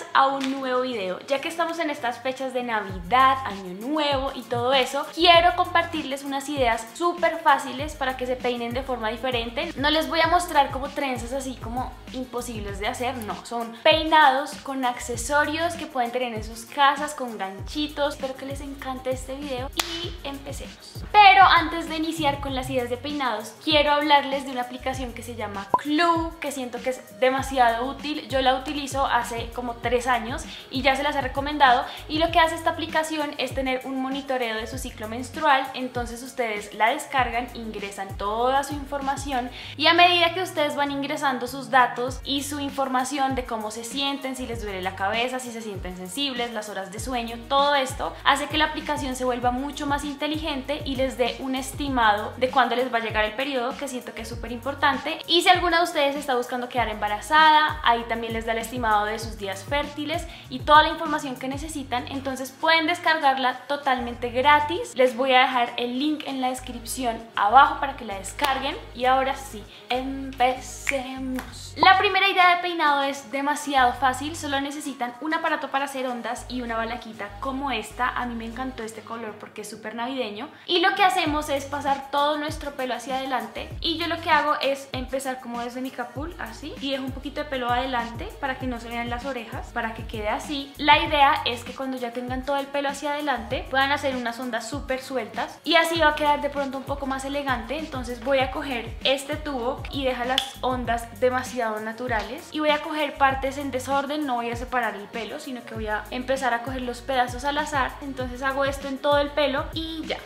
a un nuevo video. Ya que estamos en estas fechas de Navidad, Año Nuevo y todo eso, quiero compartirles unas ideas súper fáciles para que se peinen de forma diferente. No les voy a mostrar como trenzas así como imposibles de hacer, no, son peinados con accesorios que pueden tener en sus casas, con ganchitos. Espero que les encante este video y empecemos. Pero antes de iniciar con las ideas de peinados, quiero hablarles de una aplicación que se llama Clue, que siento que es demasiado útil. Yo la utilizo hace como 3 años y ya se las he recomendado, y lo que hace esta aplicación es tener un monitoreo de su ciclo menstrual. Entonces ustedes la descargan, ingresan toda su información y a medida que ustedes van ingresando sus datos y su información de cómo se sienten, si les duele la cabeza, si se sienten sensibles, las horas de sueño, todo esto hace que la aplicación se vuelva mucho más inteligente y les dé un estimado de cuándo les va a llegar el periodo, que siento que es súper importante. Y si alguna de ustedes está buscando quedar embarazada, ahí también les da el estimado de sus días fértiles y toda la información que necesitan. Entonces pueden descargarla totalmente gratis. Les voy a dejar el link en la descripción abajo para que la descarguen. Y ahora sí, empecemos. La primera idea de peinado es demasiado fácil, solo necesitan un aparato para hacer ondas y una balaquita como esta. A mí me encantó este color porque es súper navideño. Y lo que hacemos es pasar todo nuestro pelo hacia adelante, y yo lo que hago es empezar como desde mi capul, así, y dejo un poquito de pelo adelante para que no se vean las orejas, para que quede así. La idea es que cuando ya tengan todo el pelo hacia adelante puedan hacer unas ondas súper sueltas y así va a quedar de pronto un poco más elegante. Entonces voy a coger este tubo y dejar las ondas demasiado naturales, y voy a coger partes en desorden, no voy a separar el pelo, sino que voy a empezar a coger los pedazos al azar. Entonces hago esto en todo el pelo y ya.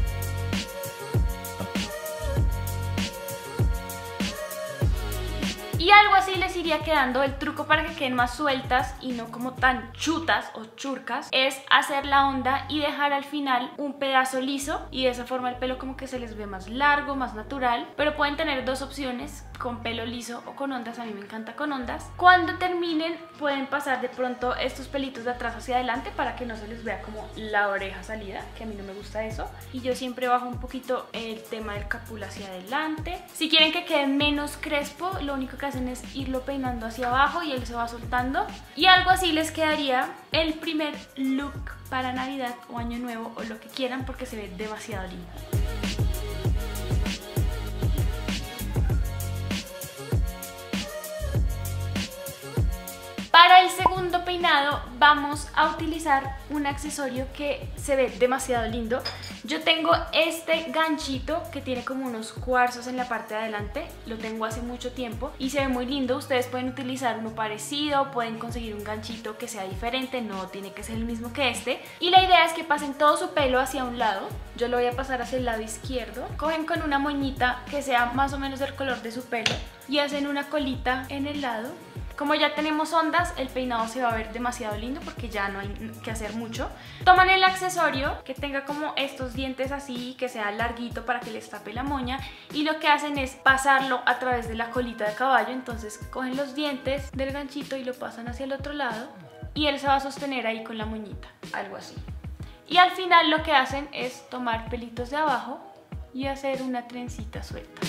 Y algo así les iría quedando. El truco para que queden más sueltas y no como tan chutas o churcas es hacer la onda y dejar al final un pedazo liso, y de esa forma el pelo como que se les ve más largo, más natural. Pero pueden tener dos opciones, con pelo liso o con ondas. A mí me encanta con ondas. Cuando terminen pueden pasar de pronto estos pelitos de atrás hacia adelante para que no se les vea como la oreja salida, que a mí no me gusta eso. Y yo siempre bajo un poquito el tema del capul hacia adelante. Si quieren que quede menos crespo, lo único que hacen es irlo peinando hacia abajo y él se va soltando. Y algo así les quedaría el primer look para Navidad o Año Nuevo o lo que quieran, porque se ve demasiado lindo. Para el segundo peinado vamos a utilizar un accesorio que se ve demasiado lindo. Yo tengo este ganchito que tiene como unos cuarzos en la parte de adelante. Lo tengo hace mucho tiempo y se ve muy lindo. Ustedes pueden utilizar uno parecido, pueden conseguir un ganchito que sea diferente, no tiene que ser el mismo que este. Y la idea es que pasen todo su pelo hacia un lado. Yo lo voy a pasar hacia el lado izquierdo. Cogen con una moñita que sea más o menos del color de su pelo y hacen una colita en el lado. Como ya tenemos ondas, el peinado se va a ver demasiado lindo porque ya no hay que hacer mucho. Toman el accesorio que tenga como estos dientes así, que sea larguito para que les tape la moña, y lo que hacen es pasarlo a través de la colita de caballo. Entonces cogen los dientes del ganchito y lo pasan hacia el otro lado y él se va a sostener ahí con la moñita, algo así. Y al final lo que hacen es tomar pelitos de abajo y hacer una trencita suelta.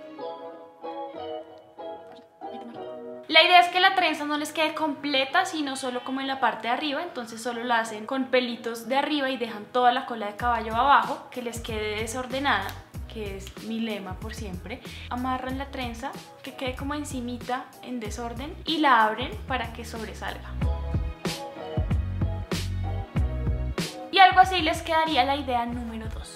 La idea es que la trenza no les quede completa, sino solo como en la parte de arriba. Entonces solo la hacen con pelitos de arriba y dejan toda la cola de caballo abajo, que les quede desordenada, que es mi lema por siempre. Amarran la trenza, que quede como encimita en desorden, y la abren para que sobresalga. Y algo así les quedaría la idea número 2.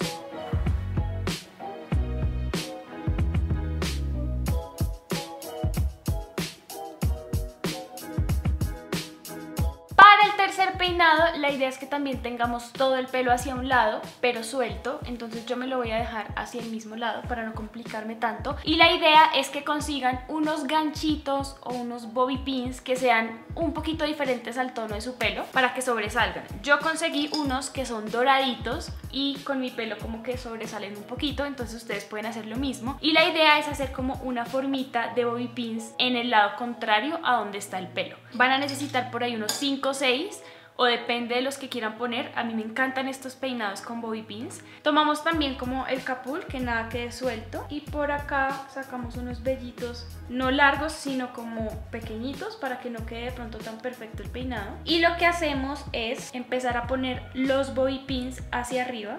Tercer peinado, la idea es que también tengamos todo el pelo hacia un lado, pero suelto. Entonces yo me lo voy a dejar hacia el mismo lado para no complicarme tanto. Y la idea es que consigan unos ganchitos o unos bobby pins que sean un poquito diferentes al tono de su pelo para que sobresalgan. Yo conseguí unos que son doraditos y con mi pelo como que sobresalen un poquito, entonces ustedes pueden hacer lo mismo. Y la idea es hacer como una formita de bobby pins en el lado contrario a donde está el pelo. Van a necesitar por ahí unos 5 o 6. o depende de los que quieran poner. A mí me encantan estos peinados con bobby pins. Tomamos también como el capul, que nada quede suelto, y por acá sacamos unos vellitos, no largos sino como pequeñitos, para que no quede de pronto tan perfecto el peinado. Y lo que hacemos es empezar a poner los bobby pins hacia arriba.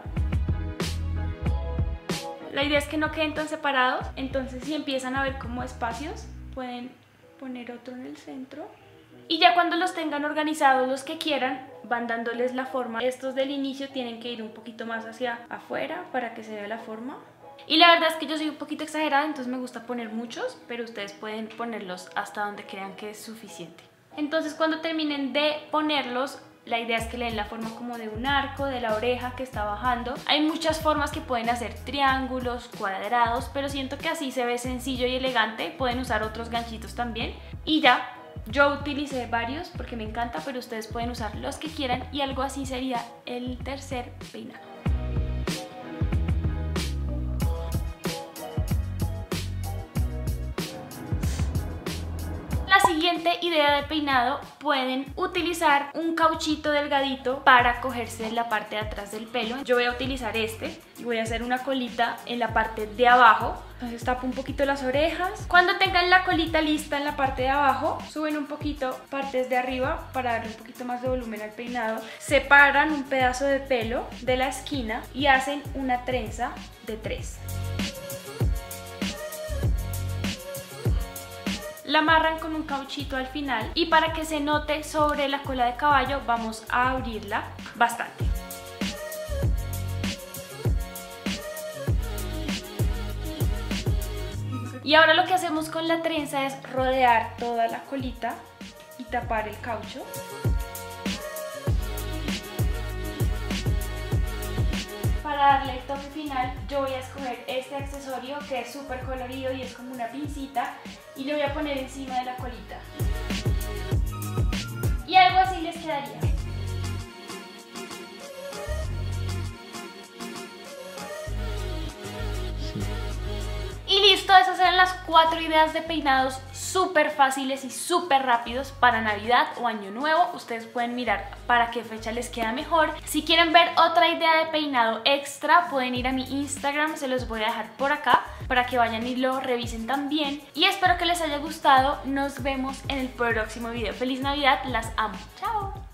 La idea es que no queden tan separados, entonces si empiezan a ver como espacios, pueden poner otro en el centro. Y ya cuando los tengan organizados, los que quieran, van dándoles la forma. Estos del inicio tienen que ir un poquito más hacia afuera para que se vea la forma. Y la verdad es que yo soy un poquito exagerada, entonces me gusta poner muchos, pero ustedes pueden ponerlos hasta donde crean que es suficiente. Entonces cuando terminen de ponerlos, la idea es que le den la forma como de un arco, de la oreja que está bajando. Hay muchas formas que pueden hacer, triángulos, cuadrados, pero siento que así se ve sencillo y elegante. Pueden usar otros ganchitos también. Y ya, yo utilicé varios porque me encanta, pero ustedes pueden usar los que quieran y algo así sería el tercer peinado. La siguiente idea de peinado, pueden utilizar un cauchito delgadito para cogerse la parte de atrás del pelo. Yo voy a utilizar este y voy a hacer una colita en la parte de abajo. Entonces tapo un poquito las orejas. Cuando tengan la colita lista en la parte de abajo, suben un poquito partes de arriba para darle un poquito más de volumen al peinado. Separan un pedazo de pelo de la esquina y hacen una trenza de 3. La amarran con un cauchito al final y para que se note sobre la cola de caballo vamos a abrirla bastante. Y ahora lo que hacemos con la trenza es rodear toda la colita y tapar el caucho. Para darle el toque final, yo voy a escoger este accesorio que es súper colorido y es como una pincita, y lo voy a poner encima de la colita. Y algo así les quedaría. Y listo, esas eran las 4 ideas de peinados súper fáciles y súper rápidos para Navidad o Año Nuevo. Ustedes pueden mirar para qué fecha les queda mejor. Si quieren ver otra idea de peinado extra, pueden ir a mi Instagram, se los voy a dejar por acá para que vayan y lo revisen también. Y espero que les haya gustado. Nos vemos en el próximo video. ¡Feliz Navidad! Las amo. ¡Chao!